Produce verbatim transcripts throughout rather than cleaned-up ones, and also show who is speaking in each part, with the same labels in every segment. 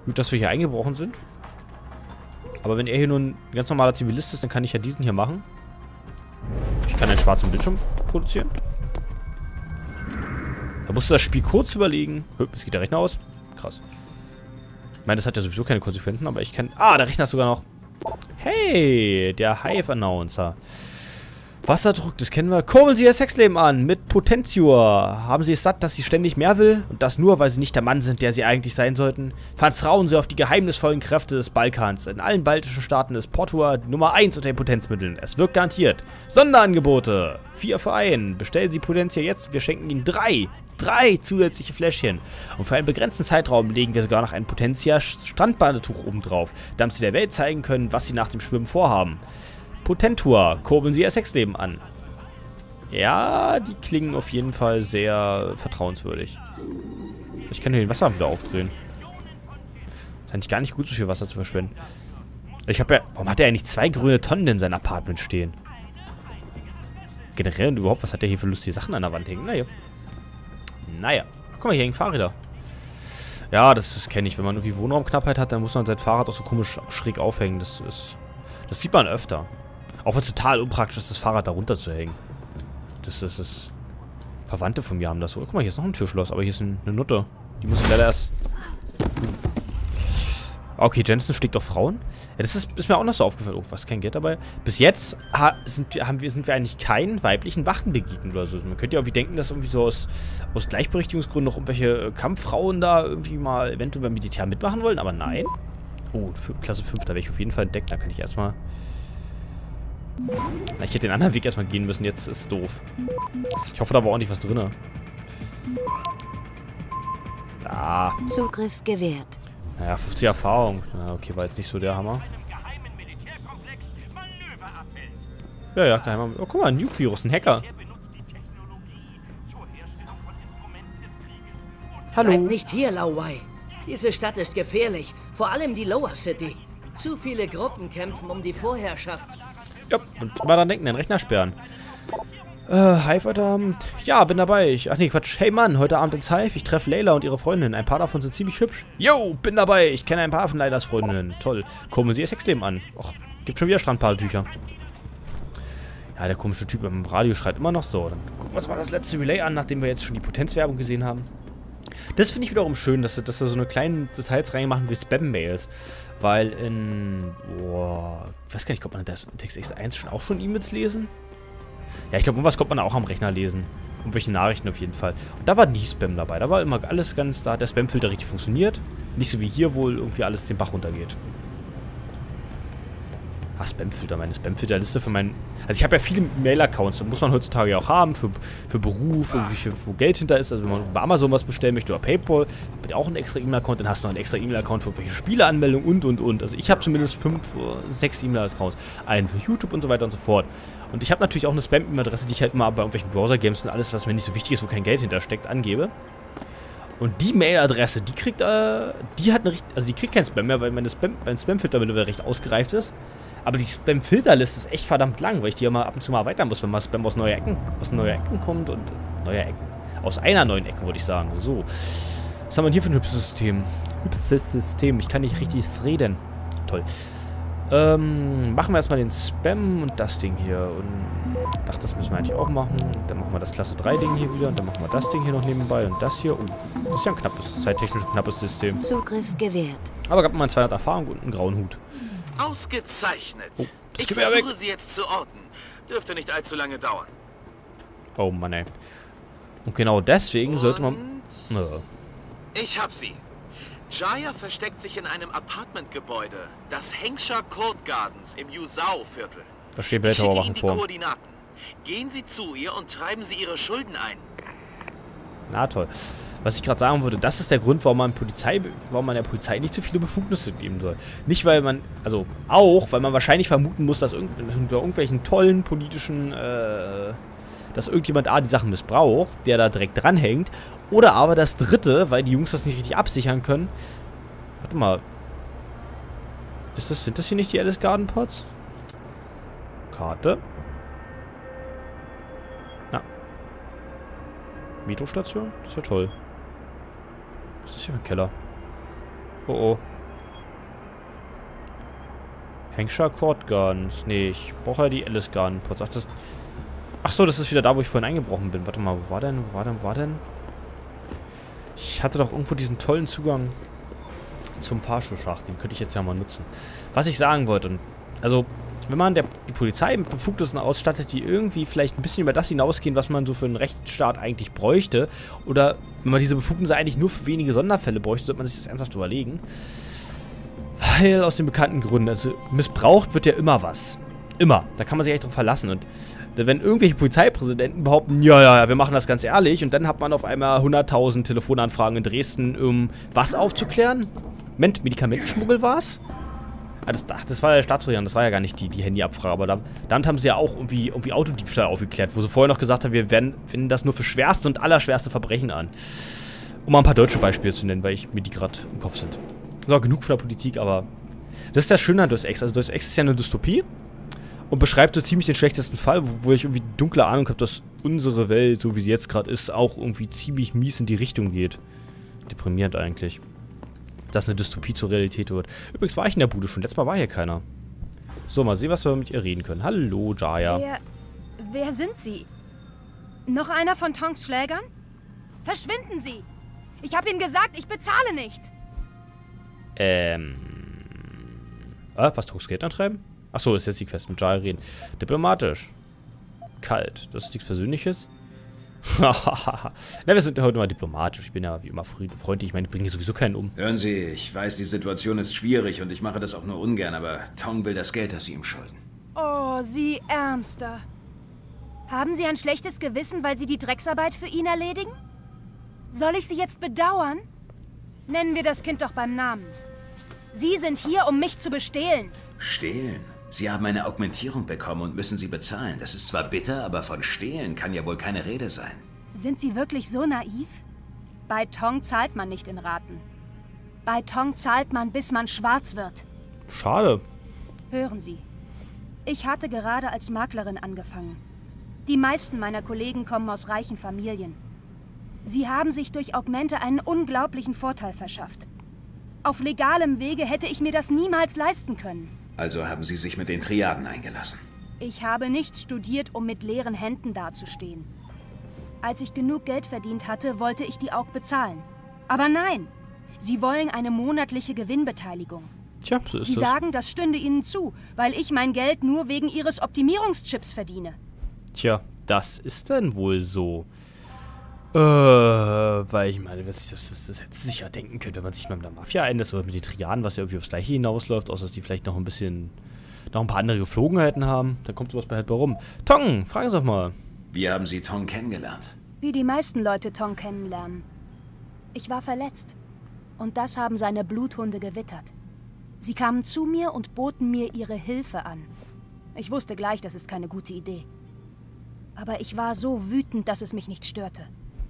Speaker 1: Gut, dass wir hier eingebrochen sind. Aber wenn er hier nur ein ganz normaler Zivilist ist, dann kann ich ja diesen hier machen. Ich kann einen schwarzen Bildschirm produzieren. Da musst du das Spiel kurz überlegen. Jetzt geht der Rechner aus. Krass. Ich meine, das hat ja sowieso keine Konsequenzen, aber ich kann... Ah, der Rechner ist sogar noch... Hey, der Hive-Announcer. Wasserdruck, das kennen wir. Kurbeln Sie Ihr Sexleben an mit Potentior. Haben Sie es satt, dass sie ständig mehr will? Und das nur, weil Sie nicht der Mann sind, der Sie eigentlich sein sollten? Vertrauen Sie auf die geheimnisvollen Kräfte des Balkans. In allen baltischen Staaten ist Portua Nummer eins unter den Potenzmitteln. Es wirkt garantiert. Sonderangebote. Vier für einen. Bestellen Sie Potentia jetzt. Wir schenken Ihnen drei. Drei zusätzliche Fläschchen. Und für einen begrenzten Zeitraum legen wir sogar noch ein Potentia Strandbadetuch obendrauf, damit Sie der Welt zeigen können, was Sie nach dem Schwimmen vorhaben. Potentur, kurbeln Sie Ihr Sexleben an. Ja, die klingen auf jeden Fall sehr vertrauenswürdig. Ich kann hier den Wasser wieder aufdrehen. Ist eigentlich gar nicht gut, so viel Wasser zu verschwenden. Ich habe ja... Warum hat er eigentlich zwei grüne Tonnen in seinem Apartment stehen? Generell und überhaupt, was hat der hier für lustige Sachen an der Wand hängen? Naja. Naja. Ach, guck mal, hier hängen Fahrräder. Ja, das, das kenne ich. Wenn man irgendwie Wohnraumknappheit hat, dann muss man sein Fahrrad auch so komisch schräg aufhängen. Das ist... Das sieht man öfter. Auch was total unpraktisch ist, das Fahrrad da runter zu hängen. Das ist es. Verwandte von mir haben das so. Guck mal, hier ist noch ein Türschloss, aber hier ist ein, eine Nutte. Die muss ich leider erst... Okay, Jensen schlägt doch Frauen. Ja, das ist, ist mir auch noch so aufgefallen. Oh, was, kein Geld dabei. Bis jetzt ha, sind, haben wir, sind wir eigentlich keinen weiblichen Wachen begegnet oder so. Man könnte ja irgendwie denken, dass irgendwie so aus, aus Gleichberechtigungsgründen noch irgendwelche Kampffrauen da irgendwie mal eventuell beim Militär mitmachen wollen, aber nein. Oh, Klasse fünf, da werde ich auf jeden Fall entdeckt. Da kann ich erstmal... Na, ich hätte den anderen Weg erstmal gehen müssen. Jetzt ist es doof. Ich hoffe, da war auch nicht was drin. Ah.
Speaker 2: Zugriff gewährt.
Speaker 1: Naja, fünfzig Erfahrung. Na, okay, war jetzt nicht so der Hammer. Ja, ja, geheimer... Oh, guck mal, ein Nuke-Virus, ein Hacker. Hallo.
Speaker 3: Bleib nicht hier, Lauwei. Diese Stadt ist gefährlich. Vor allem die Lower City. Zu viele Gruppen kämpfen um die Vorherrschaft.
Speaker 1: Ja, und mal dran denken, den Rechner sperren. Äh, Hive heute Abend? Ja, bin dabei. Ich, ach nee, Quatsch. Hey Mann, heute Abend ins Hive. Ich treffe Layla und ihre Freundin. Ein paar davon sind ziemlich hübsch. Yo, bin dabei. Ich kenne ein paar von Laylas Freundinnen. Toll. Kurbeln Sie Ihr Sexleben an. Och, gibt schon wieder Strandbadetücher. Ja, der komische Typ im Radio schreit immer noch so. Dann gucken wir uns mal das letzte Relay an, nachdem wir jetzt schon die Potenzwerbung gesehen haben. Das finde ich wiederum schön, dass sie, dass sie so eine kleinen Details reingemacht wie Spam-Mails. Weil in... Boah, ich weiß gar nicht, kommt man in Text X eins schon auch schon E-Mails lesen? Ja, ich glaube, irgendwas kommt man auch am Rechner lesen. Irgendwelche Nachrichten auf jeden Fall. Und da war nie Spam dabei. Da war immer alles ganz... Da hat der Spam-Filter richtig funktioniert. Nicht so wie hier, wo irgendwie alles den Bach runtergeht. Ah, Spam-Filter, meine Spam-Filter-Liste für meinen... Also ich habe ja viele Mail-Accounts, das muss man heutzutage ja auch haben, für, für Beruf, irgendwie für, wo Geld hinter ist. Also wenn man bei Amazon was bestellen möchte oder PayPal, hat ja auch einen extra E-Mail-Account, dann hast du noch einen extra E-Mail-Account für irgendwelche Spieleanmeldungen und, und, und. Also ich habe zumindest fünf, sechs E-Mail-Accounts. Einen für YouTube und so weiter und so fort. Und ich habe natürlich auch eine Spam-E-Mail-Adresse, die ich halt immer bei irgendwelchen Browser-Games und alles, was mir nicht so wichtig ist, wo kein Geld hintersteckt, angebe. Und die Mail-Adresse, die kriegt, äh, die hat eine richtig, also die kriegt kein Spam mehr, weil meine Spam, mein Spam-Filter mittlerweile recht ausgereift ist. Aber die Spam-Filterliste ist echt verdammt lang, weil ich die ja mal ab und zu mal erweitern muss, wenn mal Spam aus neuer Ecken, aus neuer Ecken kommt und äh, neuer Ecken. Aus einer neuen Ecke, würde ich sagen. So. Was haben wir hier für ein hübsches System? Hübsches System. Ich kann nicht richtig reden. Toll. Ähm, machen wir erstmal den Spam und das Ding hier. Und ach, das müssen wir eigentlich auch machen. Dann machen wir das Klasse drei Ding hier wieder. Und dann machen wir das Ding hier noch nebenbei. Und das hier. Oh, das ist ja ein knappes, zeittechnisch ein knappes System.
Speaker 2: Zugriff gewährt.
Speaker 1: Aber gab mir mal zweihundert Erfahrung und einen grauen Hut.
Speaker 4: Ausgezeichnet.
Speaker 1: Oh,
Speaker 4: ich versuche weg. Sie jetzt zu orten. Dürfte nicht allzu lange dauern.
Speaker 1: Oh Mann, ey. Und genau deswegen und sollte man... Äh.
Speaker 4: Ich hab sie. Jaya versteckt sich in einem Apartmentgebäude. Das Hengscher Court Gardens im Yusao-Viertel.
Speaker 1: Da steht Blätterwachen vor.
Speaker 4: Koordinaten. Gehen Sie zu ihr und treiben Sie Ihre Schulden ein.
Speaker 1: Na toll. Was ich gerade sagen würde, das ist der Grund, warum man Polizei, warum man der Polizei nicht so viele Befugnisse geben soll. Nicht, weil man, also auch, weil man wahrscheinlich vermuten muss, dass irgend, unter irgendwelchen tollen politischen, äh, dass irgendjemand A, die Sachen missbraucht, der da direkt dranhängt. Oder aber das Dritte, weil die Jungs das nicht richtig absichern können. Warte mal. Ist das, sind das hier nicht die Alice Garden Pots? Karte. Na. Metrostation? Das wäre toll. Was ist das hier für ein Keller? Oh oh. Hampshire Court Gardens. Nee, ich brauche ja die Alice Garden Pots. Ach, das... Ach so, das ist wieder da, wo ich vorhin eingebrochen bin. Warte mal, wo war denn? Wo war denn? Wo war denn? Ich hatte doch irgendwo diesen tollen Zugang zum Fahrstuhlschacht. Den könnte ich jetzt ja mal nutzen. Was ich sagen wollte, und also, wenn man der, die Polizei mit Befugnissen ausstattet, die irgendwie vielleicht ein bisschen über das hinausgehen, was man so für einen Rechtsstaat eigentlich bräuchte, oder wenn man diese Befugnisse eigentlich nur für wenige Sonderfälle bräuchte, sollte man sich das ernsthaft überlegen. Weil aus den bekannten Gründen, also missbraucht wird ja immer was. Immer. Da kann man sich echt drauf verlassen. Und wenn irgendwelche Polizeipräsidenten behaupten, ja, ja, ja, wir machen das ganz ehrlich, und dann hat man auf einmal hunderttausend Telefonanfragen in Dresden, um was aufzuklären? Moment, Medikamentenschmuggel war es? Ah, das, ach, das war ja der Staatstrojaner, das war ja gar nicht die, die Handyabfrage, aber da, damit haben sie ja auch irgendwie, irgendwie Autodiebstahl aufgeklärt, wo sie vorher noch gesagt haben, wir werden, wenden das nur für schwerste und allerschwerste Verbrechen an. Um mal ein paar deutsche Beispiele zu nennen, weil ich, mir die gerade im Kopf sind. So, genug von der Politik, aber das ist das Schöne an Deus Ex. Also Deus Ex ist ja eine Dystopie und beschreibt so ziemlich den schlechtesten Fall, wo, wo ich irgendwie dunkle Ahnung habe, dass unsere Welt, so wie sie jetzt gerade ist, auch irgendwie ziemlich mies in die Richtung geht. Deprimierend eigentlich. Dass eine Dystopie zur Realität wird. Übrigens war ich in der Bude schon. Letztes Mal war hier keiner. So, mal sehen, was wir mit ihr reden können. Hallo, Jaya.
Speaker 5: Wer, wer sind Sie? Noch einer von Tongs Schlägern? Verschwinden Sie! Ich habe ihm gesagt, ich bezahle nicht!
Speaker 1: Ähm... Ah, was Tongs Geld antreiben? Achso, ist jetzt die Quest mit Jaya reden. Diplomatisch. Kalt. Das ist nichts Persönliches. Na, wir sind heute mal diplomatisch. Ich bin ja wie immer freundlich. Ich meine, ich bringe sowieso keinen um.
Speaker 6: Hören Sie, ich weiß, die Situation ist schwierig und ich mache das auch nur ungern, aber Tong will das Geld, das Sie ihm schulden.
Speaker 5: Oh, Sie Ärmster. Haben Sie ein schlechtes Gewissen, weil Sie die Drecksarbeit für ihn erledigen? Soll ich Sie jetzt bedauern? Nennen wir das Kind doch beim Namen. Sie sind hier, um mich zu bestehlen.
Speaker 6: Stehlen? Sie haben eine Augmentierung bekommen und müssen sie bezahlen. Das ist zwar bitter, aber von Stehlen kann ja wohl keine Rede sein.
Speaker 5: Sind Sie wirklich so naiv? Bei Tong zahlt man nicht in Raten. Bei Tong zahlt man, bis man schwarz wird.
Speaker 1: Schade.
Speaker 5: Hören Sie, ich hatte gerade als Maklerin angefangen. Die meisten meiner Kollegen kommen aus reichen Familien. Sie haben sich durch Augmente einen unglaublichen Vorteil verschafft. Auf legalem Wege hätte ich mir das niemals leisten können.
Speaker 6: Also haben Sie sich mit den Triaden eingelassen?
Speaker 5: Ich habe nicht studiert, um mit leeren Händen dazustehen. Als ich genug Geld verdient hatte, wollte ich die Aug bezahlen. Aber nein, sie wollen eine monatliche Gewinnbeteiligung.
Speaker 1: Tja, so ist
Speaker 5: Sie
Speaker 1: das.
Speaker 5: sagen, das stünde ihnen zu, weil ich mein Geld nur wegen ihres Optimierungschips verdiene.
Speaker 1: Tja, das ist dann wohl so. Äh, weil ich meine, was ich, das, das, das hätte sich ja denken können, wenn man sich mal mit der Mafia einlässt oder mit den Triaden, was ja irgendwie aufs Gleiche hinausläuft, außer dass die vielleicht noch ein bisschen, noch ein paar andere Geflogenheiten haben. Dann kommt sowas bei halt bei rum. Tong, fragen Sie doch mal.
Speaker 6: Wie haben Sie Tong kennengelernt?
Speaker 5: Wie die meisten Leute Tong kennenlernen. Ich war verletzt. Und das haben seine Bluthunde gewittert. Sie kamen zu mir und boten mir ihre Hilfe an. Ich wusste gleich, das ist keine gute Idee. Aber ich war so wütend, dass es mich nicht störte.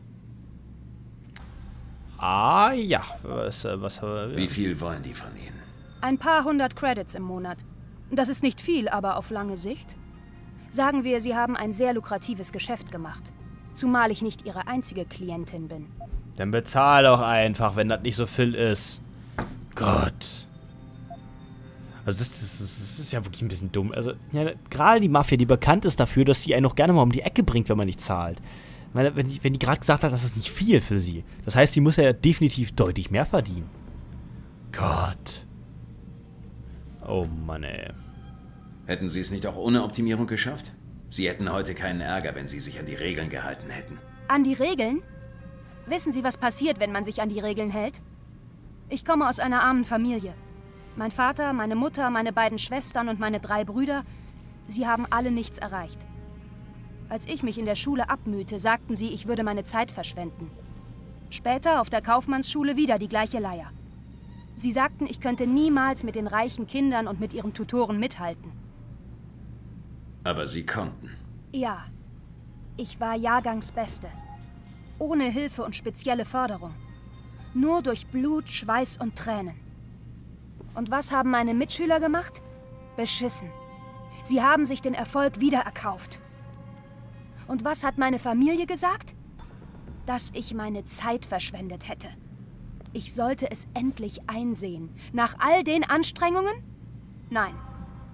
Speaker 1: Ah, ja. Was, was, ja.
Speaker 6: Wie viel wollen die von Ihnen?
Speaker 5: Ein paar hundert Credits im Monat. Das ist nicht viel, aber auf lange Sicht. Sagen wir, Sie haben ein sehr lukratives Geschäft gemacht. Zumal ich nicht Ihre einzige Klientin bin.
Speaker 1: Dann bezahl doch einfach, wenn das nicht so viel ist. Gott. Also das, das, das ist ja wirklich ein bisschen dumm. Also, ja, gerade die Mafia, die bekannt ist dafür, dass sie einen noch gerne mal um die Ecke bringt, wenn man nicht zahlt. Weil, wenn die, wenn die gerade gesagt hat, das ist nicht viel für sie. Das heißt, sie muss ja definitiv deutlich mehr verdienen. Gott. Oh Mann, ey.
Speaker 6: Hätten Sie es nicht auch ohne Optimierung geschafft? Sie hätten heute keinen Ärger, wenn Sie sich an die Regeln gehalten hätten.
Speaker 5: An die Regeln? Wissen Sie, was passiert, wenn man sich an die Regeln hält? Ich komme aus einer armen Familie. Mein Vater, meine Mutter, meine beiden Schwestern und meine drei Brüder, sie haben alle nichts erreicht. Als ich mich in der Schule abmühte, sagten sie, ich würde meine Zeit verschwenden. Später auf der Kaufmannsschule wieder die gleiche Leier. Sie sagten, ich könnte niemals mit den reichen Kindern und mit ihren Tutoren mithalten.
Speaker 6: Aber Sie konnten.
Speaker 5: Ja, ich war Jahrgangsbeste. Ohne Hilfe und spezielle Förderung. Nur durch Blut, Schweiß und Tränen. Und was haben meine Mitschüler gemacht? Beschissen. Sie haben sich den Erfolg wiedererkauft. Und was hat meine Familie gesagt? Dass ich meine Zeit verschwendet hätte. Ich sollte es endlich einsehen. Nach all den Anstrengungen? Nein,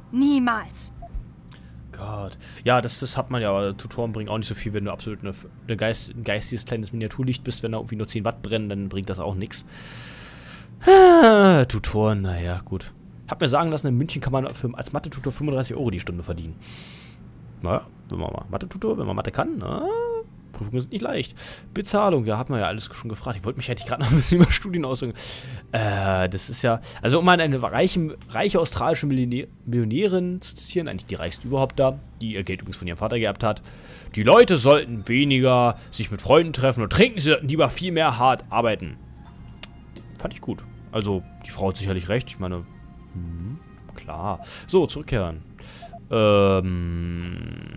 Speaker 5: Niemals.
Speaker 1: Gott. Ja, das, das hat man ja, aber Tutoren bringen auch nicht so viel, wenn du absolut eine, eine Geist, ein geistiges kleines Miniaturlicht bist. Wenn da irgendwie nur zehn Watt brennen, dann bringt das auch nichts. Ah, Tutoren, naja, gut. Hab mir sagen lassen, in München kann man für, als Mathe-Tutor fünfunddreißig Euro die Stunde verdienen. Naja, wenn man mal Mathe-Tutor, wenn man Mathe kann, na, Prüfungen sind nicht leicht. Bezahlung, ja, hat man ja alles schon gefragt. Ich wollte mich, hätte ich gerade noch ein bisschen über Studien ausdrücken. Äh, das ist ja, also um mal eine reiche, reiche australische Millionärin zu zitieren, eigentlich die reichste überhaupt da, die ihr Geld übrigens von ihrem Vater geerbt hat. Die Leute sollten weniger sich mit Freunden treffen und trinken, sie sollten lieber viel mehr hart arbeiten. Fand ich gut. Also, die Frau hat sicherlich recht. Ich meine, hm, klar. So, zurückkehren. Ähm...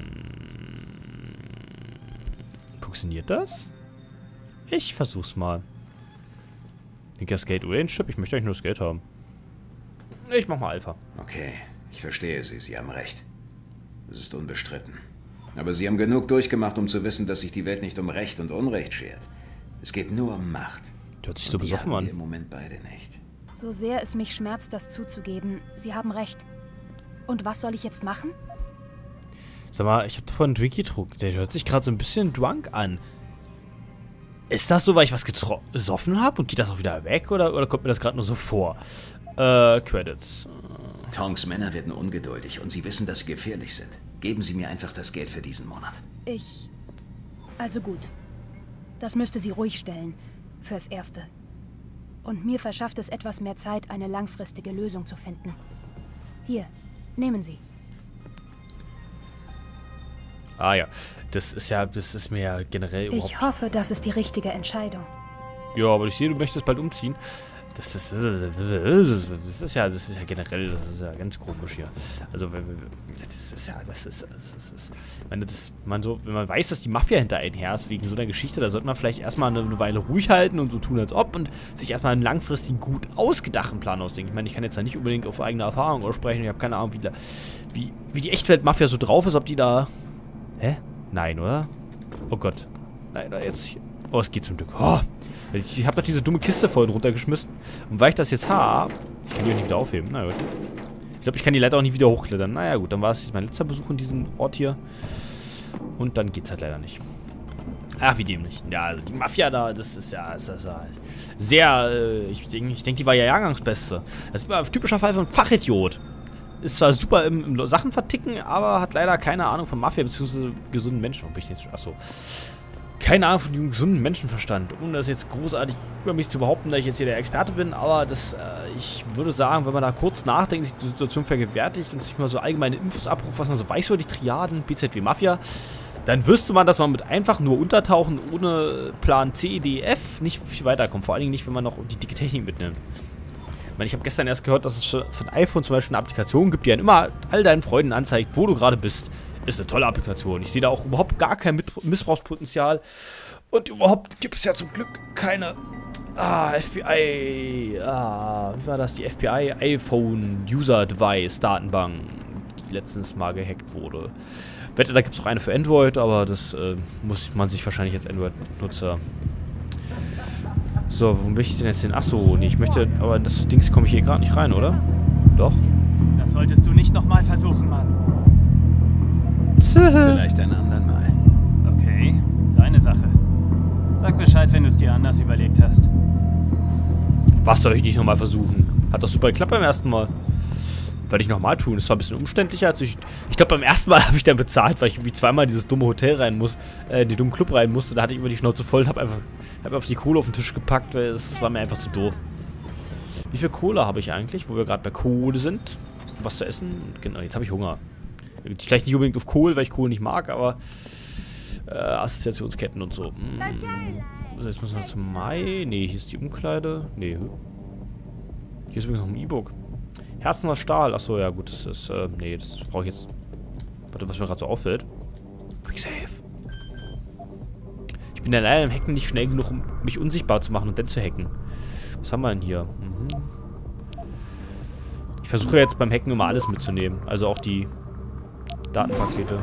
Speaker 1: Funktioniert das? Ich versuch's mal. Denke das Geld oder den Chip? Ich möchte eigentlich nur das Geld haben. Ich mach mal Alpha.
Speaker 6: Okay, ich verstehe Sie. Sie haben recht. Es ist unbestritten. Aber Sie haben genug durchgemacht, um zu wissen, dass sich die Welt nicht um Recht und Unrecht schert. Es geht nur um Macht.
Speaker 1: Hört sich so
Speaker 6: Und die
Speaker 1: besoffen
Speaker 6: haben
Speaker 1: an.
Speaker 6: wir im Moment beide nicht.
Speaker 5: So sehr es mich schmerzt, das zuzugeben, Sie haben recht. Und was soll ich jetzt machen?
Speaker 1: Sag mal, ich habe davon einen Drink getrunken. Der hört sich gerade so ein bisschen drunk an. Ist das so, weil ich was gesoffen habe und geht das auch wieder weg? Oder, oder kommt mir das gerade nur so vor? Äh, Credits.
Speaker 6: Tongs Männer werden ungeduldig und sie wissen, dass sie gefährlich sind. Geben Sie mir einfach das Geld für diesen Monat.
Speaker 5: Ich... Also gut. Das müsste Sie ruhig stellen. Fürs Erste. Und mir verschafft es etwas mehr Zeit, eine langfristige Lösung zu finden. Hier, nehmen Sie.
Speaker 1: Ah ja, das ist ja, das ist mir ja generell überhaupt...
Speaker 5: Ich hoffe, das ist die richtige Entscheidung.
Speaker 1: Ja, aber ich sehe, du möchtest bald umziehen. Das ist, das ist ja, das ist ja generell, das ist ja ganz komisch hier. Also, das ist ja, das ist, das ist, das ist ich meine, das, man so, wenn man weiß, dass die Mafia hinter einem her ist, wegen so einer Geschichte, da sollte man vielleicht erstmal eine, eine Weile ruhig halten und so tun, als ob und sich erstmal einen langfristigen, gut ausgedachten Plan ausdenken. Ich meine, ich kann jetzt da nicht unbedingt auf eigene Erfahrung aussprechen, ich habe keine Ahnung, wie, da, wie, wie die Echtwelt-Mafia so drauf ist, ob die da... Hä? Nein, oder? Oh Gott. Nein, jetzt... Oh, es geht zum Glück. Oh. Ich, ich habe doch diese dumme Kiste vorhin runtergeschmissen. Und weil ich das jetzt habe... Ich kann die auch nicht wieder aufheben. Na gut. Ich glaube, ich kann die leider auch nicht wieder hochklettern. Naja, gut. Dann war es mein letzter Besuch in diesem Ort hier. Und dann geht's halt leider nicht. Ach, wie dämlich. Ja, also die Mafia da, das ist ja... Das ist ja sehr... Äh, ich denke, ich denk, die war ja Jahrgangsbeste. Das ist ein typischer Fall von Fachidiot. Ist zwar super im, im Sachen verticken, aber hat leider keine Ahnung von Mafia bzw. gesunden Menschen. Wo bin ich jetzt schon? Achso. Keine Ahnung von dem gesunden Menschenverstand. Ohne das jetzt großartig über mich zu behaupten, dass ich jetzt hier der Experte bin, aber das, äh, ich würde sagen, wenn man da kurz nachdenkt, sich die Situation vergewärtigt und sich mal so allgemeine Infos abruft, was man so weiß über die Triaden, B Z W Mafia, dann wüsste man, dass man mit einfach nur Untertauchen ohne Plan C, D, F nicht viel weiterkommt. Vor allen Dingen nicht, wenn man noch die dicke Technik mitnimmt. Ich meine, ich habe gestern erst gehört, dass es für ein iPhone zum Beispiel eine Applikation gibt, die einem immer all deinen Freunden anzeigt, wo du gerade bist. Ist eine tolle Applikation. Ich sehe da auch überhaupt gar kein Missbrauchspotenzial. Und überhaupt gibt es ja zum Glück keine... Ah, F B I... Ah, wie war das? Die F B I iPhone User Device Datenbank, die letztens mal gehackt wurde. Wette, da gibt es auch eine für Android, aber das äh, muss man sich wahrscheinlich als Android-Nutzer... So, wo möchte ich denn jetzt hin? Achso, nee, ich möchte... Aber in das Dings komme ich hier gerade nicht rein, oder? Doch?
Speaker 7: Das solltest du nicht nochmal versuchen, Mann.
Speaker 6: Vielleicht ein andern Mal.
Speaker 7: Okay, deine Sache. Sag Bescheid, wenn du es dir anders überlegt hast.
Speaker 1: Was soll ich nicht nochmal versuchen? Hat doch super geklappt beim ersten Mal. Werde ich nochmal tun. Das war ein bisschen umständlicher. Als ich ich glaube, beim ersten Mal habe ich dann bezahlt, weil ich irgendwie zweimal in dieses dumme Hotel rein muss, äh, in den dummen Club rein musste. Da hatte ich über die Schnauze voll und habe einfach hab auf die Kohle auf den Tisch gepackt, weil es war mir einfach zu doof. Wie viel Kohle habe ich eigentlich, wo wir gerade bei Kohle sind? Was zu essen? Genau, jetzt habe ich Hunger. Vielleicht nicht unbedingt auf Kohl, weil ich Kohl nicht mag, aber äh, Assoziationsketten und so. Hm. Also jetzt müssen wir zum Mai. Ne, hier ist die Umkleide. Ne. Hier ist übrigens noch ein E-Book. Herzen aus Stahl. Achso, ja gut, das ist, äh, nee, das brauche ich jetzt. Warte, was mir gerade so auffällt. Quick Save. Ich bin ja leider im Hacken nicht schnell genug, um mich unsichtbar zu machen und dann zu hacken. Was haben wir denn hier? Mhm. Ich versuche jetzt beim Hacken immer alles mitzunehmen. Also auch die Datenpakete.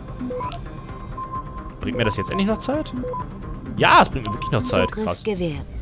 Speaker 1: Bringt mir das jetzt endlich noch Zeit? Ja, es bringt mir wirklich noch Zeit.
Speaker 2: Zugriff
Speaker 1: Krass.
Speaker 2: gewährt.